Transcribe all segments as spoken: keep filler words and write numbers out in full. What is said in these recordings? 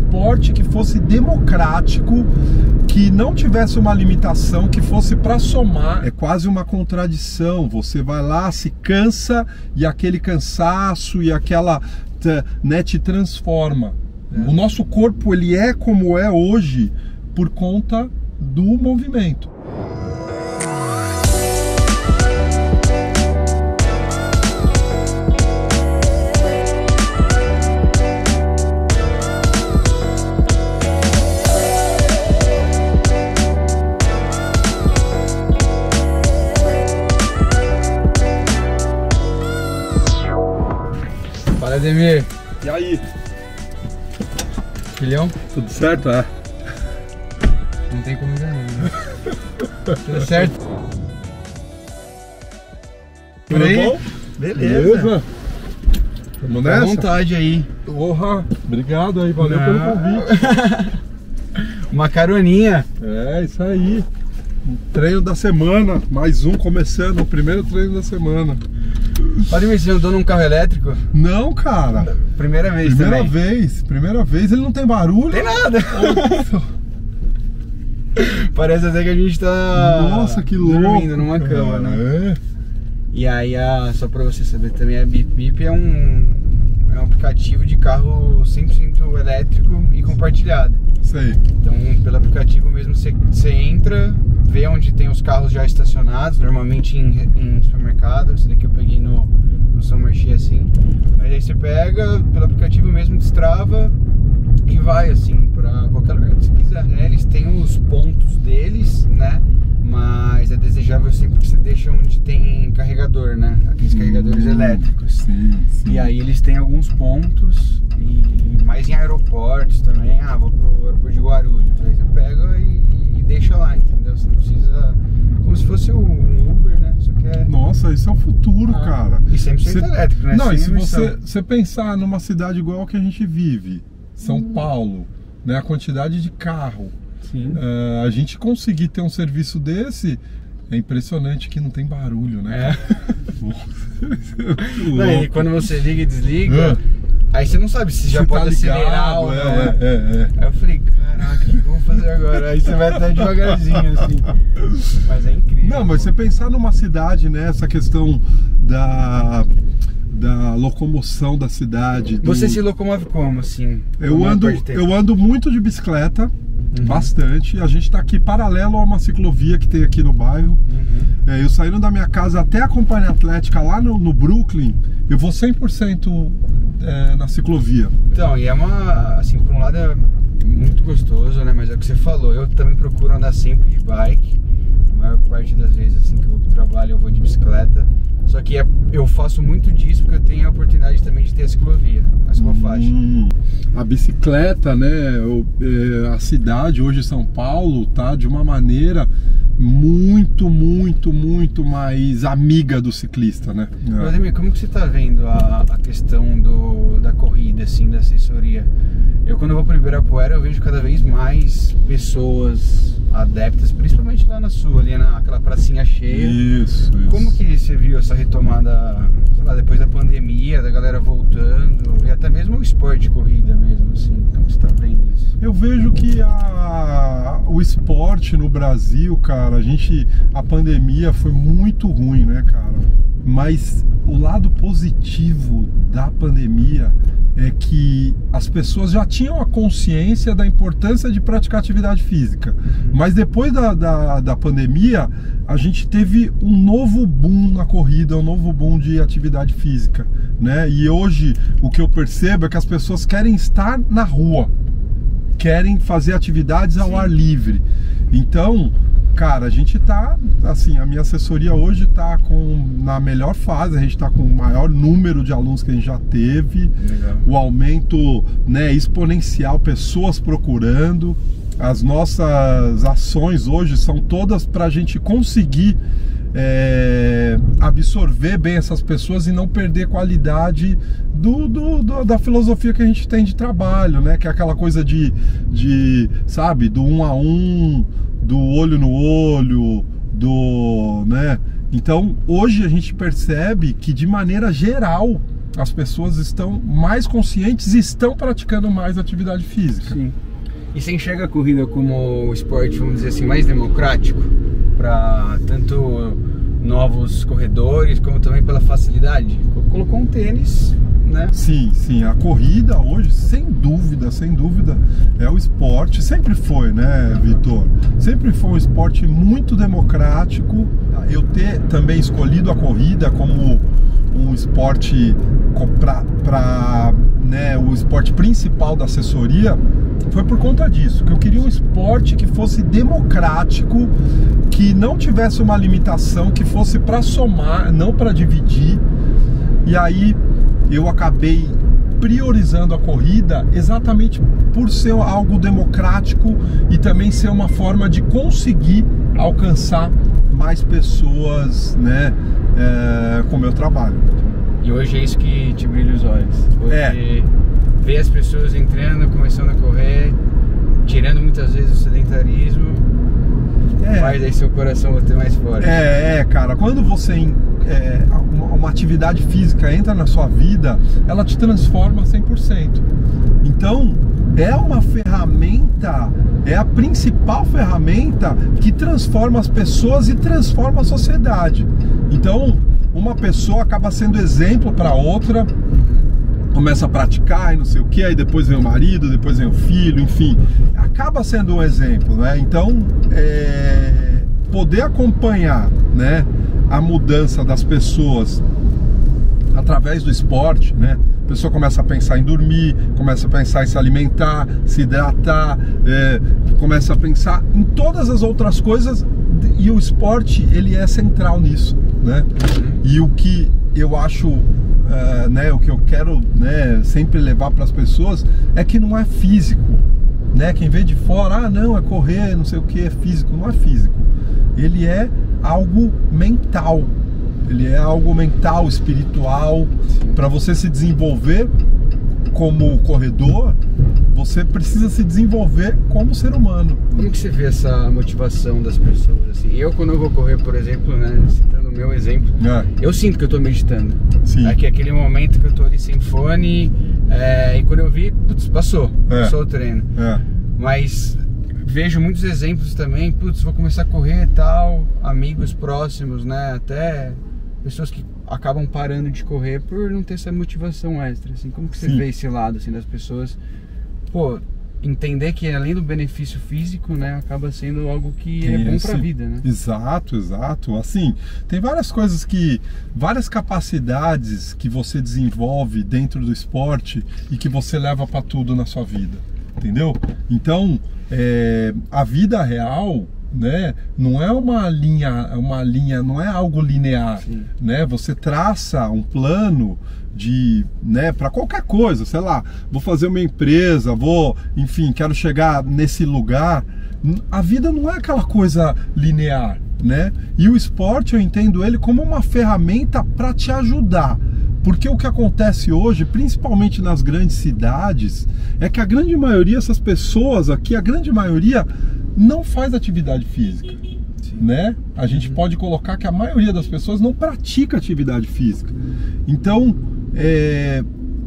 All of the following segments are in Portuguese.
esporte que fosse democrático, que não tivesse uma limitação, que fosse para somar. É quase uma contradição. Você vai lá, se cansa e aquele cansaço e aquela, né, te transforma. É. O nosso corpo, ele é como é hoje por conta do movimento. Fala, Ademir. E aí? Filhão? Tudo certo? É. Não tem comida não, né? Tudo certo? Tudo bom? Beleza. Beleza. Vamos nessa? À vontade aí. Porra, obrigado aí, valeu não. pelo convite. Uma caroninha. É, isso aí. Um treino da semana, mais um começando, o primeiro treino da semana. Pode me você andou num carro elétrico? Não, cara. Primeira vez Primeira também. vez, primeira vez. Ele não tem barulho. Tem nada. Parece até que a gente tá Nossa, que louco, dormindo numa cara. cama, né? É. E aí, a, só pra você saber também, a Bip Bip é um, é um aplicativo de carro cem por cento elétrico e compartilhado. Sei. Então, pelo aplicativo mesmo, você, você entra, vê onde tem os carros já estacionados, normalmente em, em supermercado. Esse daqui eu peguei no, no São Marché, assim. Mas aí você pega, pelo aplicativo mesmo, destrava e vai, assim, pra qualquer lugar que você quiser, né? Eles têm os pontos deles, né? Mas é desejável sempre que você deixa onde tem carregador, né? Aqueles carregadores hum, elétricos. Sim, sim. E aí eles têm alguns pontos, e mais em aeroportos também. Ah, vou pro aeroporto de Guarulhos. Aí você pega e, e deixa lá, entendeu? Você não precisa... Como se fosse um Uber, né? Só que é... Nossa, isso é o futuro, ah, cara. E cem por cento você... elétrico, né? Não, sem e se emissão. você, você pensar numa cidade igual a que a gente vive, São hum. Paulo, né? A quantidade de carro. Sim. Uh, a gente conseguir ter um serviço desse é impressionante que não tem barulho, né? É. Não, e quando você liga e desliga, é. aí você não sabe se já você pode tá acelerar ligado, ou é, não. É, é, é. Aí eu falei, caraca, o que eu vou fazer agora? Aí você vai até devagarzinho, assim. Mas é incrível. Não, mas você pensar numa cidade, né? Essa questão da... da locomoção da cidade. Do... Você se locomove como, assim? Eu ando, eu ando muito de bicicleta, uhum. bastante. A gente está aqui paralelo a uma ciclovia que tem aqui no bairro. Uhum. É, eu saindo da minha casa até a Companhia Atlética lá no, no Brooklyn, eu vou cem por cento é, na ciclovia. Então, e é uma, assim, por um lado é muito gostoso, né? Mas é o que você falou, eu também procuro andar sempre de bike. A maior parte das vezes, assim, que eu vou pro trabalho, eu vou de bicicleta. Só que é, eu faço muito disso porque eu tenho a oportunidade também de ter a ciclovia, a ciclofaixa. Hum, a bicicleta, né, a cidade hoje, São Paulo, tá de uma maneira muito, muito, muito mais amiga do ciclista, né? Mas, Ademir, como que você tá vendo a, a questão do, da corrida, assim, da assessoria? Eu, quando eu vou pro Ibirapuera, eu vejo cada vez mais pessoas adeptas, principalmente lá na sua, ali naquela pracinha cheia. Isso, isso. Como que você viu essa retomada, sei lá, depois da pandemia, da galera voltando, e até mesmo o esporte de corrida mesmo, assim, como você tá vendo isso? Eu vejo que a, o esporte no Brasil, cara, a gente, a pandemia foi muito ruim, né, cara? Mas o lado positivo da pandemia é que as pessoas já tinham a consciência da importância de praticar atividade física. Uhum. Mas depois da, da, da pandemia, a gente teve um novo boom na corrida, um novo boom de atividade física, né? E hoje o que eu percebo é que as pessoas querem estar na rua, querem fazer atividades ao Sim. ar livre. Então, cara, a gente tá, assim, a minha assessoria hoje tá com, na melhor fase, a gente tá com o maior número de alunos que a gente já teve. Legal. O aumento, né, exponencial, pessoas procurando. As nossas ações hoje são todas para a gente conseguir é, absorver bem essas pessoas e não perder qualidade do, do, do, da filosofia que a gente tem de trabalho, né? Que é aquela coisa de, de, sabe, do um a um, do olho no olho, do, né? Então, hoje a gente percebe que de maneira geral as pessoas estão mais conscientes e estão praticando mais atividade física. Sim. E você enxerga a corrida como o esporte, vamos dizer assim, mais democrático para tanto novos corredores como também pela facilidade? Colocou um tênis, né? Sim, sim. A corrida hoje, sem dúvida, sem dúvida, é o esporte. Sempre foi, né, Vitor? Sempre foi um esporte muito democrático. Eu ter também escolhido a corrida como um esporte para, né, o esporte principal da assessoria foi por conta disso, que eu queria um esporte que fosse democrático, que não tivesse uma limitação, que fosse para somar, não para dividir. E aí eu acabei priorizando a corrida exatamente por ser algo democrático e também ser uma forma de conseguir alcançar mais pessoas, né, é, com o meu trabalho. E hoje é isso que te brilha os olhos. Hoje é. Ver as pessoas entrando, começando a correr, tirando muitas vezes o sedentarismo, é. faz aí seu coração bater mais forte. É, é, cara, quando você é, uma, uma atividade física entra na sua vida, ela te transforma cem por cento. Então, é uma ferramenta, é a principal ferramenta que transforma as pessoas e transforma a sociedade. Então, uma pessoa acaba sendo exemplo para outra, começa a praticar e não sei o que, aí depois vem o marido, depois vem o filho, enfim, acaba sendo um exemplo, né? Então, é, poder acompanhar, né, a mudança das pessoas através do esporte, né? A pessoa começa a pensar em dormir, começa a pensar em se alimentar, se hidratar, é, começa a pensar em todas as outras coisas, e o esporte, ele é central nisso, né? E o que eu acho, uh, né, o que eu quero, né, sempre levar para as pessoas é que não é físico, né? Quem vê de fora, ah, não, é correr, não sei o que, é físico. Não é físico, ele é algo mental. Ele é algo mental, espiritual. Para você se desenvolver como corredor, você precisa se desenvolver como ser humano. Como que você vê essa motivação das pessoas? Assim, eu, quando eu vou correr, por exemplo, né, citando o meu exemplo, é. eu sinto que eu estou meditando. Sim. É que aquele momento que eu estou ali sem fone, é, e quando eu vi, putz, passou, é. passou o treino. É. Mas vejo muitos exemplos também, putz, vou começar a correr e tal, amigos próximos, né, até pessoas que acabam parando de correr por não ter essa motivação extra, assim. Como que você Sim. vê esse lado, assim, das pessoas, pô, entender que além do benefício físico, né, acaba sendo algo que é bom para a vida, né? Exato, exato. Assim, tem várias coisas que, várias capacidades que você desenvolve dentro do esporte e que você leva para tudo na sua vida, entendeu? Então, é, a vida real, né, não é uma linha, uma linha, não é algo linear, Sim. né? Você traça um plano de, né, para qualquer coisa, sei lá, vou fazer uma empresa, vou, enfim, quero chegar nesse lugar. A vida não é aquela coisa linear, né? E o esporte, eu entendo ele como uma ferramenta para te ajudar. Porque o que acontece hoje, principalmente nas grandes cidades, é que a grande maioria, essas pessoas aqui, a grande maioria não faz atividade física, Sim. né? A gente uhum. pode colocar que a maioria das pessoas não pratica atividade física. Então, é,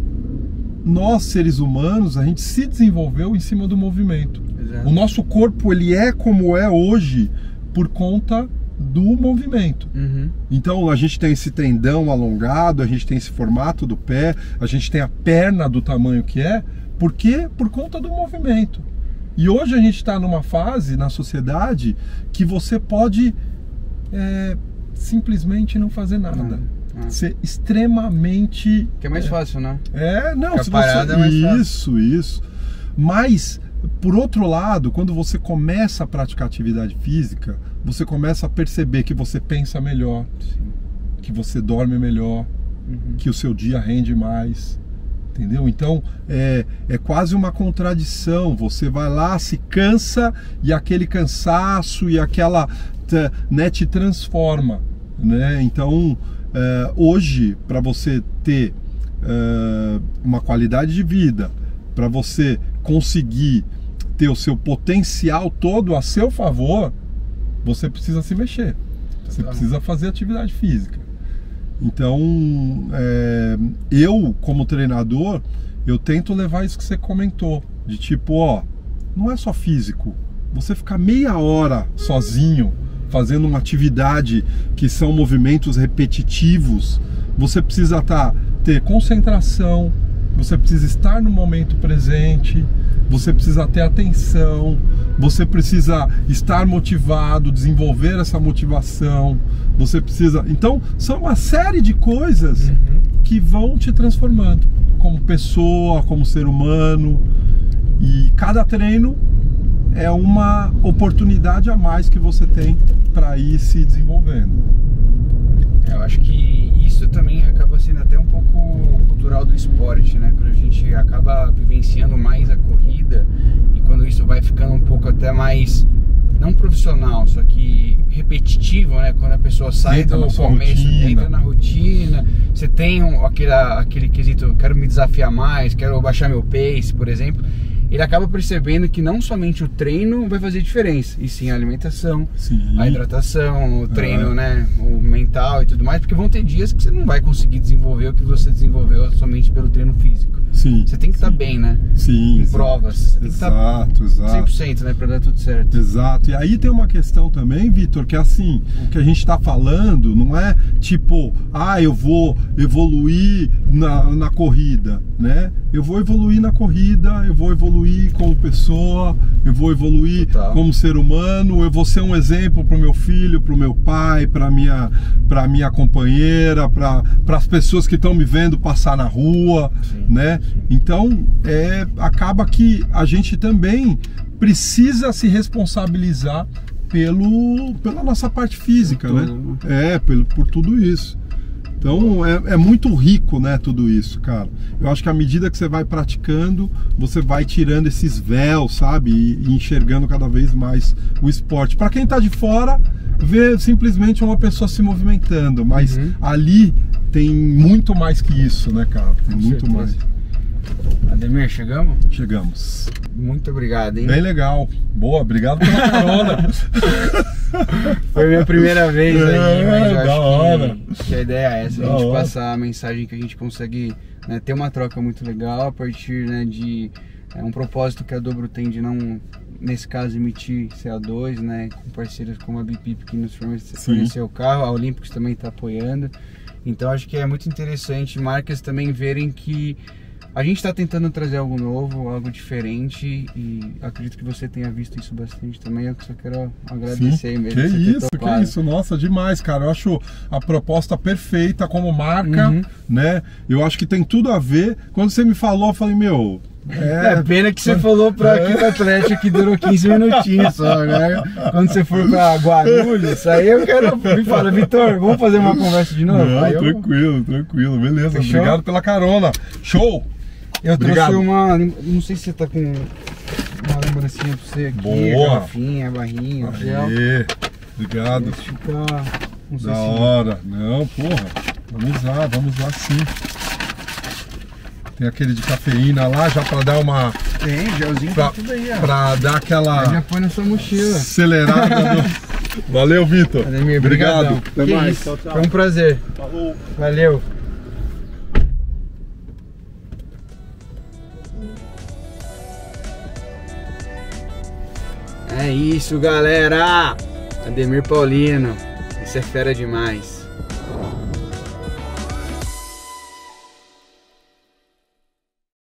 nós seres humanos, a gente se desenvolveu em cima do movimento. Exato. O nosso corpo, ele é como é hoje por conta do movimento. Uhum. Então a gente tem esse tendão alongado, a gente tem esse formato do pé, a gente tem a perna do tamanho que é, por quê? Por conta do movimento. E hoje a gente está numa fase na sociedade que você pode é, simplesmente não fazer nada. Ah, ah. Ser extremamente... Que é mais é, fácil, né? É, não, Ficar se parada você... é mais fácil. Isso, isso. Mas, por outro lado, quando você começa a praticar atividade física, você começa a perceber que você pensa melhor, Sim. que você dorme melhor, uhum. que o seu dia rende mais, entendeu? Então é, é quase uma contradição. Você vai lá, se cansa e aquele cansaço e aquela, né, te transforma, né? Então é, hoje, para você ter é, uma qualidade de vida, para você conseguir ter o seu potencial todo a seu favor, você precisa se mexer, você precisa fazer atividade física. Então, é, eu como treinador, eu tento levar isso que você comentou, de tipo, ó, não é só físico, você ficar meia hora sozinho, fazendo uma atividade que são movimentos repetitivos, você precisa tá, ter concentração, você precisa estar no momento presente, você precisa ter atenção, você precisa estar motivado, desenvolver essa motivação, você precisa... Então, são uma série de coisas uhum. que vão te transformando como pessoa, como ser humano, e cada treino é uma oportunidade a mais que você tem para ir se desenvolvendo. Eu acho que isso também acaba sendo até um pouco cultural do esporte, né? Quando a gente acaba vivenciando mais a corrida e quando isso vai ficando um pouco até mais, não profissional, só que repetitivo, né? Quando a pessoa sai entra do começo, entra na rotina, você tem um, aquele, aquele quesito, quero me desafiar mais, quero baixar meu pace, por exemplo. Ele acaba percebendo que não somente o treino vai fazer diferença, e sim a alimentação, sim. a hidratação, o treino, é. né, o mental e tudo mais, porque vão ter dias que você não vai conseguir desenvolver o que você desenvolveu somente pelo treino físico. Sim, você tem que estar bem, né? Sim. Em provas. Você tem exato, que estar exato. cem por cento, né, para dar tudo certo. Exato. E aí tem uma questão também, Vitor, que assim, o que a gente está falando não é tipo, ah, eu vou evoluir na, na corrida, né? Eu vou evoluir na corrida, eu vou evoluir como pessoa, eu vou evoluir Total. como ser humano, eu vou ser um exemplo para o meu filho, para o meu pai, para minha, para minha companheira, para as pessoas que estão me vendo passar na rua, sim, né? Sim. Então, é, acaba que a gente também precisa se responsabilizar pelo, pela nossa parte física, por né? Tudo. É, pelo, por tudo isso. Então é, é muito rico, né, tudo isso, cara. Eu acho que à medida que você vai praticando, você vai tirando esses véus, sabe? E, e enxergando cada vez mais o esporte. Para quem tá de fora, vê simplesmente uma pessoa se movimentando, mas uhum. ali tem muito mais que isso, né, cara? Tem Com muito certeza. mais. Ademir, chegamos? Chegamos. Muito obrigado, hein? Bem legal. Boa, obrigado pela carona. Foi minha primeira vez é, aí, mas eu da acho hora. Que, que a ideia é essa, da a gente hora. passar a mensagem que a gente consegue, né, ter uma troca muito legal a partir, né, de é, um propósito que a Dobro tem de não, nesse caso, emitir C O dois, né, com parceiros como a B P que nos forneceu o carro, a Olímpicos também está apoiando. Então acho que é muito interessante marcas também verem que a gente está tentando trazer algo novo, algo diferente, e acredito que você tenha visto isso bastante também. Eu só quero agradecer. Sim, mesmo. Que isso, que isso, nossa, demais, cara. Eu acho a proposta perfeita como marca, uhum. né? Eu acho que tem tudo a ver. Quando você me falou, eu falei, meu... É, é pena que você falou pra aqui do Atlético que durou quinze minutinhos só, né? Quando você for pra Guarulhos, aí eu quero... Me fala, Vitor, vamos fazer uma conversa de novo? Não, aí eu... tranquilo, tranquilo, beleza. Fechou? Obrigado pela carona. Show! Eu Obrigado. trouxe uma... Não sei se você tá com uma lembrancinha pra você aqui. Boa! Garrafinha, barrinha, Aê, gel. Obrigado. Fica... Não sei da se... hora. Não, porra. Vamos usar, vamos usar sim. Tem aquele de cafeína lá, já pra dar uma... Tem, gelzinho pra, tá tudo aí, ó. Pra dar aquela... Aí já põe na sua mochila. Acelerada. No... Valeu, Vitor. Ademir, obrigado. Até que mais. Tchau, tchau. Foi um prazer. Falou. Valeu. É isso, galera. Ademir Paulino. Isso é fera demais.